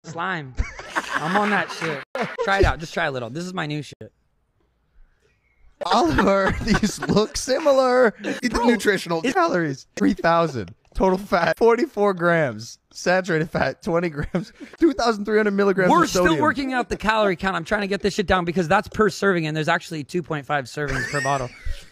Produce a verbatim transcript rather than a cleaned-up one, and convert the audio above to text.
slime. I'm on that shit. Try it out. Just try a little. This is my new shit. Oliver, these look similar. Eat the nutritional Calories, three thousand. Total fat, forty-four grams. Saturated fat, twenty grams. two thousand three hundred milligrams We're of sodium. still working out the calorie count. I'm trying to get this shit down because that's per serving, and there's actually two point five servings per bottle.